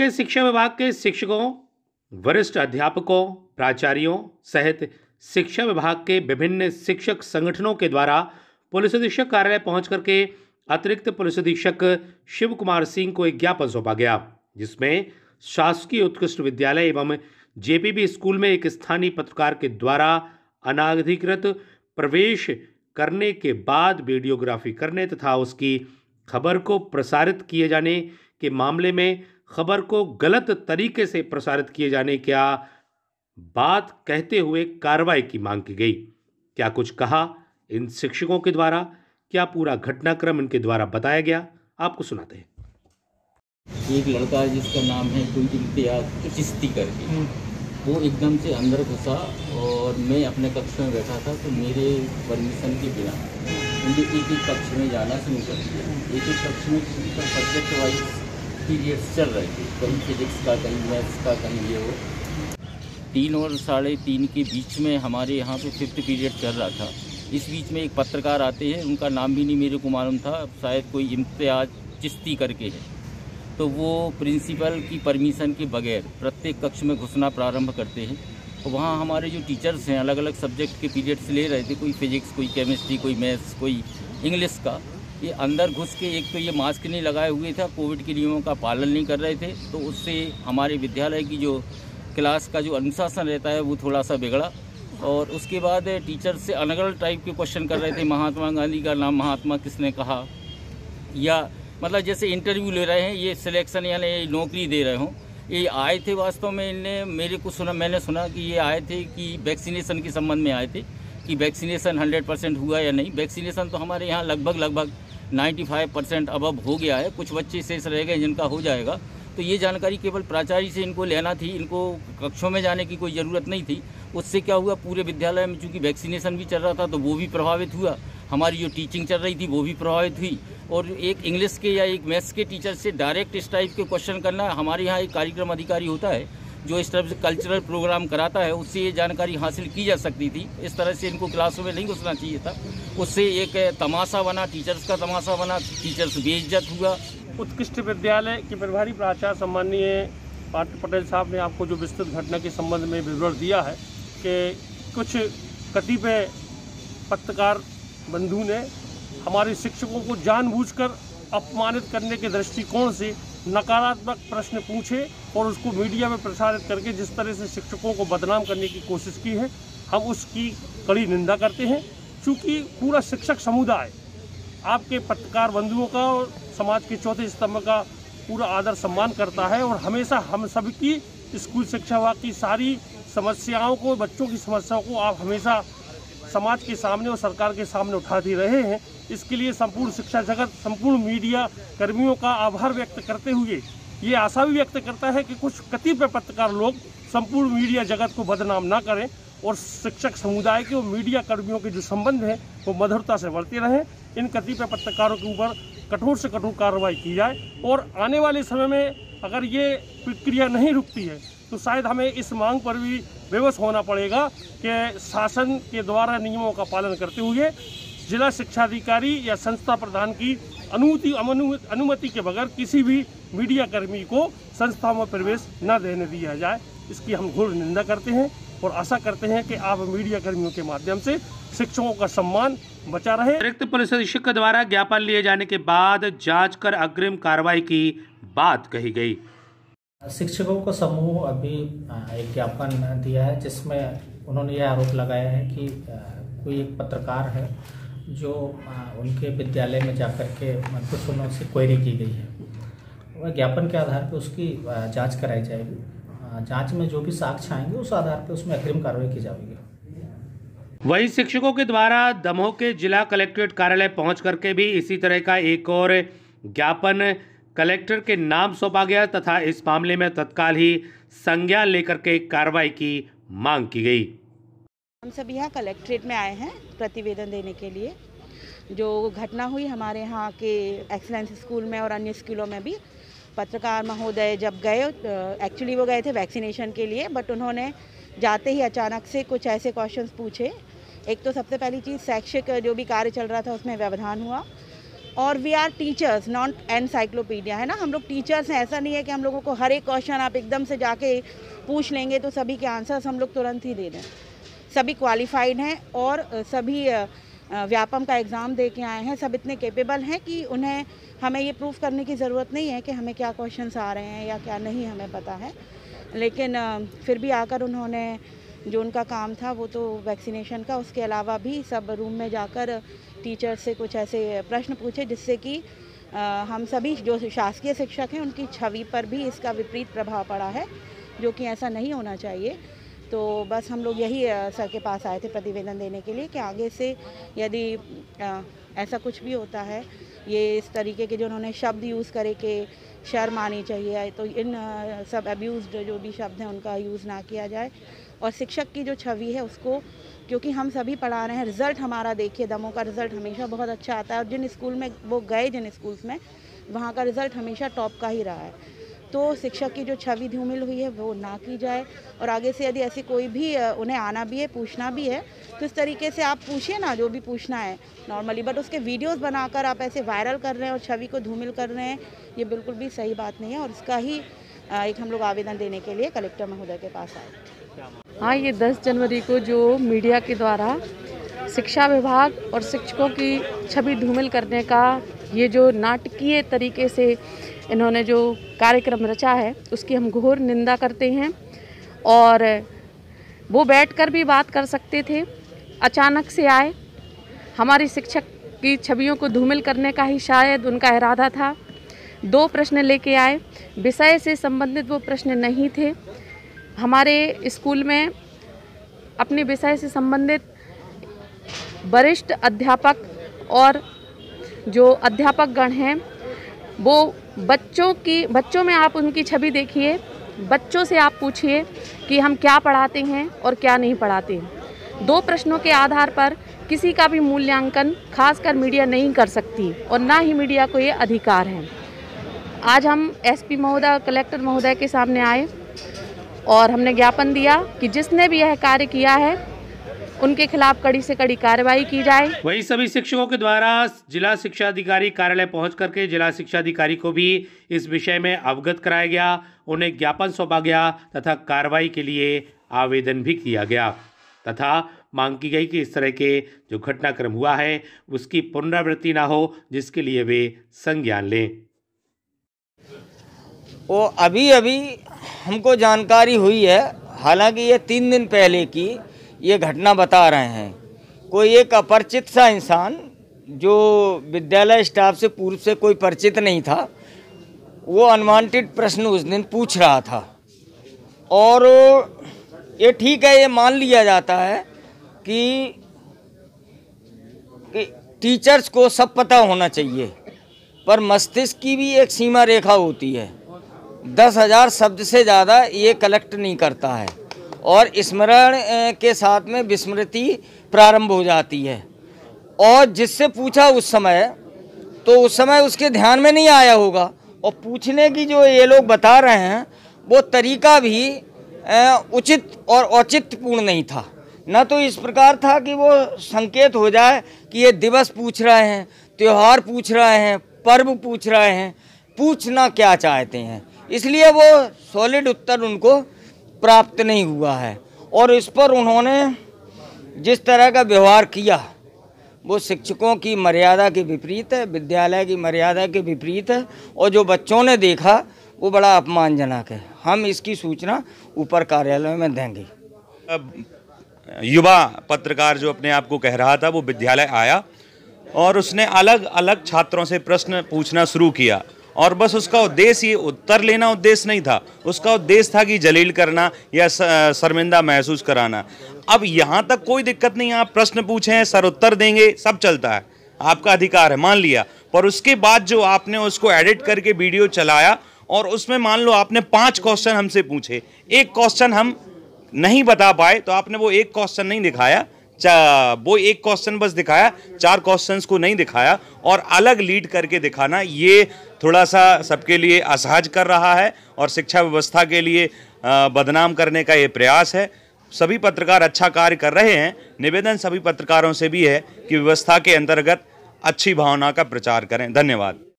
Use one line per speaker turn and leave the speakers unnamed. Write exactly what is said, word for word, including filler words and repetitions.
के शिक्षा विभाग के शिक्षकों, वरिष्ठ अध्यापकों, प्राचार्यों सहित शिक्षा विभाग के विभिन्न शिक्षक संगठनों के द्वारा पुलिस अधीक्षक कार्यालय पहुंच करके अतिरिक्त पुलिस अधीक्षक शिव कुमार सिंह को एक ज्ञापन सौंपा गया, जिसमें शासकीय उत्कृष्ट विद्यालय एवं जेपीबी स्कूल में एक स्थानीय पत्रकार के द्वारा अनाधिकृत प्रवेश करने के बाद वीडियोग्राफी करने तथा उसकी खबर को प्रसारित किए जाने के मामले में खबर को गलत तरीके से प्रसारित किए जाने का बात कहते हुए कार्रवाई की मांग की गई। क्या कुछ कहा इन शिक्षकों के द्वारा, क्या पूरा घटनाक्रम इनके द्वारा बताया गया, आपको सुनाते हैं।
एक लड़का है जिसका नाम है कोई इम्तियाज चिश्ती करके, वो एकदम से अंदर घुसा और मैं अपने कक्ष में बैठा था, तो मेरे परमिशन के बिना मुझे एक एक कक्ष में जाना शुरू कर दिया। एक एक कक्ष में सब्जेक्ट वाइज पीरियड्स चल रहे थे, कहीं फिजिक्स का, कहीं मैथ्स का, कहीं ये वो। तीन और साढ़े तीन के बीच में हमारे यहाँ पे फिफ्थ पीरियड चल रहा था। इस बीच में एक पत्रकार आते हैं, उनका नाम भी नहीं मेरे को मालूम था, शायद कोई इम्तियाज चिश्ती करके है। तो वो प्रिंसिपल की परमिशन के बगैर प्रत्येक कक्ष में घुसना प्रारंभ करते हैं। तो वहाँ हमारे जो टीचर्स हैं अलग अलग सब्जेक्ट के पीरियड्स ले रहे थे, कोई फिजिक्स, कोई केमिस्ट्री, कोई मैथ्स, कोई इंग्लिश का। ये अंदर घुस के एक तो ये मास्क नहीं लगाए हुए था, कोविड के नियमों का पालन नहीं कर रहे थे, तो उससे हमारे विद्यालय की जो क्लास का जो अनुशासन रहता है वो थोड़ा सा बिगड़ा। और उसके बाद टीचर से अलग अलग टाइप के क्वेश्चन कर रहे थे, महात्मा गांधी का नाम महात्मा किसने कहा, या मतलब जैसे इंटरव्यू ले रहे हैं, ये सिलेक्शन यानी नौकरी दे रहे हों। ये आए थे वास्तव में, इनने मेरे को सुना, मैंने सुना कि ये आए थे कि वैक्सीनेशन के संबंध में आए थे कि वैक्सीनेशन हंड्रेड परसेंट हुआ या नहीं। वैक्सीनेशन तो हमारे यहाँ लगभग लगभग पचानवे परसेंट अबव हो गया है, कुछ बच्चे शेष रह गए जिनका हो जाएगा। तो ये जानकारी केवल प्राचार्य से इनको लेना थी, इनको कक्षों में जाने की कोई ज़रूरत नहीं थी। उससे क्या हुआ, पूरे विद्यालय में चूँकि वैक्सीनेशन भी चल रहा था तो वो भी प्रभावित हुआ, हमारी जो टीचिंग चल रही थी वो भी प्रभावित हुई। और एक इंग्लिश के या एक मैथ्स के टीचर से डायरेक्ट इस टाइप के क्वेश्चन करना, हमारे यहाँ एक कार्यक्रम अधिकारी होता है जो इस तरह से कल्चरल प्रोग्राम कराता है, उससे ये जानकारी हासिल की जा सकती थी। इस तरह से इनको क्लासों में नहीं घुसना चाहिए था, उससे एक तमाशा बना, टीचर्स का तमाशा बना, टीचर्स बेइज्जत हुआ।
उत्कृष्ट विद्यालय के प्रभारी प्राचार्य सम्माननीय पार्थ पटेल साहब ने आपको जो विस्तृत घटना के संबंध में विवरण दिया है कि कुछ कतिपय पत्रकार बंधु ने हमारे शिक्षकों को जानबूझकर अपमानित करने के दृष्टिकोण से नकारात्मक प्रश्न पूछे और उसको मीडिया में प्रसारित करके जिस तरह से शिक्षकों को बदनाम करने की कोशिश की है, हम उसकी कड़ी निंदा करते हैं। चूँकि पूरा शिक्षक समुदाय आपके पत्रकार बंधुओं का और समाज के चौथे स्तंभ का पूरा आदर सम्मान करता है और हमेशा हम सबकी स्कूल शिक्षा विभाग की सारी समस्याओं को, बच्चों की समस्याओं को आप हमेशा समाज के सामने और सरकार के सामने उठाते रहे हैं। इसके लिए संपूर्ण शिक्षा जगत, संपूर्ण मीडिया कर्मियों का आभार व्यक्त करते हुए ये आशा भी व्यक्त करता है कि कुछ कतिपय पत्रकार लोग संपूर्ण मीडिया जगत को बदनाम ना करें और शिक्षक समुदाय के और मीडिया कर्मियों के जो संबंध हैं वो मधुरता से बढ़ते रहें। इन कतिपय पत्रकारों के ऊपर कठोर से कठोर कार्रवाई की जाए और आने वाले समय में अगर ये प्रक्रिया नहीं रुकती है तो शायद हमें इस मांग पर भी विवश होना पड़ेगा कि शासन के द्वारा नियमों का पालन करते हुए जिला शिक्षाधिकारी या संस्था प्रधान की अनुमति अनुमति के बगैर किसी भी मीडिया कर्मी को संस्थाओं में प्रवेश न देने दिया जाए। इसकी हम घोर निंदा करते हैं और आशा करते हैं कि आप मीडिया कर्मियों के माध्यम से शिक्षकों का सम्मान बचा रहे।
अतिरिक्त पुलिस अधीक्षक के द्वारा ज्ञापन लिए जाने के बाद जांच कर अग्रिम कार्रवाई की बात कही गई।
शिक्षकों का समूह अभी एक ज्ञापन दिया है जिसमें उन्होंने यह आरोप लगाया है कि कोई एक पत्रकार है जो उनके विद्यालय में जाकर के कुछ उनसे क्वेरी की गई है। वह ज्ञापन के आधार पर उसकी जांच कराई जाएगी। जांच में जो भी साक्ष्य आएंगे उस आधार पर उसमें अग्रिम कार्रवाई की जाएगी।
वहीं शिक्षकों के द्वारा दमोह के जिला कलेक्ट्रेट कार्यालय पहुंच करके भी इसी तरह का एक और ज्ञापन कलेक्टर के नाम सौंपा गया तथा इस मामले में तत्काल ही संज्ञान लेकर के कार्रवाई की मांग की गई।
हम सब यहाँ कलेक्ट्रेट में आए हैं प्रतिवेदन देने के लिए। जो घटना हुई हमारे यहाँ के एक्सीलेंस स्कूल में और अन्य स्कूलों में भी, पत्रकार महोदय जब गए, एक्चुअली वो गए थे वैक्सीनेशन के लिए, बट उन्होंने जाते ही अचानक से कुछ ऐसे क्वेश्चंस पूछे। एक तो सबसे पहली चीज़ शैक्षिक जो भी कार्य चल रहा था उसमें व्यवधान हुआ। और we are teachers not encyclopedia, है ना। हम लोग टीचर्स हैं, ऐसा नहीं है कि हम लोगों को हर एक क्वेश्चन आप एकदम से जाके पूछ लेंगे तो सभी के आंसर्स हम लोग तुरंत ही दे दें। सभी क्वालिफाइड हैं और सभी व्यापम का एग्ज़ाम दे के आए हैं। सब इतने कैपेबल हैं कि उन्हें हमें ये प्रूफ करने की ज़रूरत नहीं है कि हमें क्या क्वेश्चंस आ रहे हैं या क्या नहीं, हमें पता है। लेकिन फिर भी आकर उन्होंने जो उनका काम था वो तो वैक्सीनेशन का, उसके अलावा भी सब रूम में जाकर टीचर से कुछ ऐसे प्रश्न पूछे जिससे कि हम सभी जो शासकीय शिक्षक हैं उनकी छवि पर भी इसका विपरीत प्रभाव पड़ा है, जो कि ऐसा नहीं होना चाहिए। तो बस हम लोग यही सर के पास आए थे प्रतिवेदन देने के लिए कि आगे से यदि ऐसा कुछ भी होता है, ये इस तरीके के जो उन्होंने शब्द यूज़ करे कि शर्म आनी चाहिए, तो इन सब अब्यूज़ जो भी शब्द हैं उनका यूज़ ना किया जाए। और शिक्षक की जो छवि है उसको, क्योंकि हम सभी पढ़ा रहे हैं, रिज़ल्ट हमारा देखिए, दमों का रिज़ल्ट हमेशा बहुत अच्छा आता है और जिन स्कूल में वो गए, जिन स्कूल्स में, वहाँ का रिज़ल्ट हमेशा टॉप का ही रहा है। तो शिक्षक की जो छवि धूमिल हुई है वो ना की जाए और आगे से यदि ऐसी कोई भी उन्हें आना भी है, पूछना भी है, तो इस तरीके से आप पूछिए ना जो भी पूछना है नॉर्मली, बट उसके वीडियोस बनाकर आप ऐसे वायरल कर रहे हैं और छवि को धूमिल कर रहे हैं, ये बिल्कुल भी सही बात नहीं है। और इसका ही एक हम लोग आवेदन देने के लिए कलेक्टर महोदय के पास आए।
हाँ, ये दस जनवरी को जो मीडिया के द्वारा शिक्षा विभाग और शिक्षकों की छवि धूमिल करने का ये जो नाटकीय तरीके से इन्होंने जो कार्यक्रम रचा है उसकी हम घोर निंदा करते हैं। और वो बैठकर भी बात कर सकते थे, अचानक से आए, हमारी शिक्षक की छवियों को धूमिल करने का ही शायद उनका इरादा था। दो प्रश्न लेके आए, विषय से संबंधित वो प्रश्न नहीं थे। हमारे स्कूल में अपने विषय से संबंधित वरिष्ठ अध्यापक और जो अध्यापक गण हैं वो बच्चों की बच्चों में आप उनकी छवि देखिए, बच्चों से आप पूछिए कि हम क्या पढ़ाते हैं और क्या नहीं पढ़ाते हैं। दो प्रश्नों के आधार पर किसी का भी मूल्यांकन खासकर मीडिया नहीं कर सकती और ना ही मीडिया को ये अधिकार है। आज हम एसपी महोदय, कलेक्टर महोदय के सामने आए और हमने ज्ञापन दिया कि जिसने भी यह कार्य किया है उनके खिलाफ कड़ी से कड़ी कार्रवाई की जाए।
वहीं सभी शिक्षकों के द्वारा जिला शिक्षा अधिकारी कार्यालय पहुंच करके जिला शिक्षा अधिकारी को भी इस विषय में अवगत कराया गया, उन्हें ज्ञापन सौंपा गया तथा कार्रवाई के लिए आवेदन भी किया गया तथा मांग की गई कि इस तरह के जो घटनाक्रम हुआ है उसकी पुनरावृत्ति ना हो, जिसके लिए वे संज्ञान लें।
वो अभी अभी हमको जानकारी हुई है, हालांकि ये तीन दिन पहले की ये घटना बता रहे हैं। कोई एक अपरिचित सा इंसान जो विद्यालय स्टाफ से पूर्व से कोई परिचित नहीं था, वो अनवांटेड प्रश्न उस दिन पूछ रहा था। और ये ठीक है, ये मान लिया जाता है कि, कि टीचर्स को सब पता होना चाहिए, पर मस्तिष्क की भी एक सीमा रेखा होती है। दस हजार शब्द से ज़्यादा ये कलेक्ट नहीं करता है और स्मरण के साथ में विस्मृति प्रारंभ हो जाती है। और जिससे पूछा उस समय, तो उस समय उसके ध्यान में नहीं आया होगा और पूछने की जो ये लोग बता रहे हैं वो तरीका भी उचित और औचित्यपूर्ण नहीं था। न तो इस प्रकार था कि वो संकेत हो जाए कि ये दिवस पूछ रहे हैं, त्यौहार पूछ रहे हैं, पर्व पूछ रहे हैं, पूछना क्या चाहते हैं, इसलिए वो सॉलिड उत्तर उनको प्राप्त नहीं हुआ है। और इस पर उन्होंने जिस तरह का व्यवहार किया वो शिक्षकों की मर्यादा के विपरीत है, विद्यालय की मर्यादा के विपरीत है और जो बच्चों ने देखा वो बड़ा अपमानजनक है। हम इसकी सूचना ऊपर कार्यालय में देंगे।
युवा पत्रकार जो अपने आप को कह रहा था वो विद्यालय आया और उसने अलग अलग छात्रों से प्रश्न पूछना शुरू किया और बस उसका उद्देश्य ये उत्तर लेना उद्देश्य नहीं था, उसका उद्देश्य था कि जलील करना या शर्मिंदा महसूस कराना। अब यहाँ तक कोई दिक्कत नहीं, आप प्रश्न पूछें, सर उत्तर देंगे, सब चलता है, आपका अधिकार है, मान लिया। पर उसके बाद जो आपने उसको एडिट करके वीडियो चलाया और उसमें मान लो आपने पाँच क्वेश्चन हमसे पूछे, एक क्वेश्चन हम नहीं बता पाए तो आपने वो एक क्वेश्चन नहीं दिखाया, वो एक क्वेश्चन बस दिखाया, चार क्वेश्चंस को नहीं दिखाया और अलग लीड करके दिखाना, ये थोड़ा सा सबके लिए असहज कर रहा है और शिक्षा व्यवस्था के लिए बदनाम करने का ये प्रयास है। सभी पत्रकार अच्छा कार्य कर रहे हैं, निवेदन सभी पत्रकारों से भी है कि व्यवस्था के अंतर्गत अच्छी भावना का प्रचार करें। धन्यवाद।